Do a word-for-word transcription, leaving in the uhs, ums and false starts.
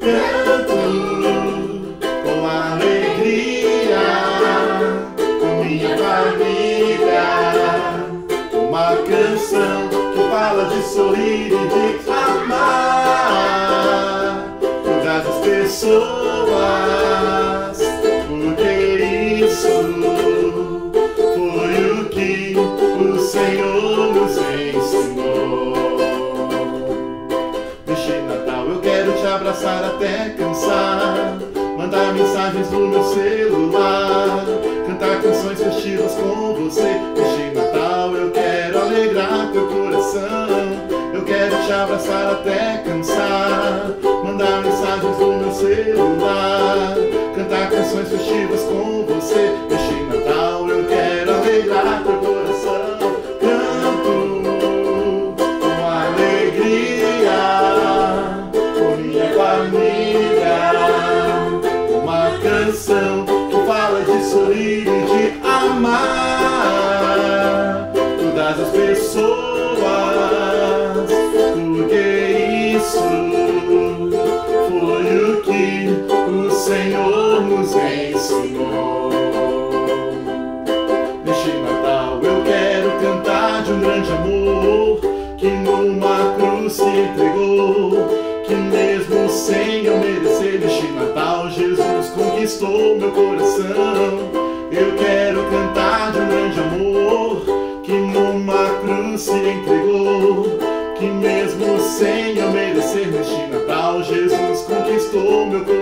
canto com alegria, com minha família, uma canção que fala de sorrir e de amar todas as pessoas, porque isso foi o que o Senhor nos ensinou. Neste Natal eu quero te abraçar até cansar, mandar mensagens no meu celular, cantar canções festivas com você. Neste Natal eu quero alegrar teu coração, eu quero te abraçar até cansar, mandar mensagens no meu celular, cantar canções festivas com você. Neste Natal eu quero alegrar teu coração, canto com alegria, com minha família, uma canção que fala de sorrir e de amar todas as pessoas, porque isso foi o que o Senhor nos ensinou. Neste Natal eu quero cantar de um grande amor que numa cruz se entregou, que mesmo sem eu merecer, neste Natal Jesus conquistou meu coração. Eu quero cantar de um grande amor que numa cruz se entregou, que mesmo sem eu merecer, neste Natal Jesus conquistou meu coração.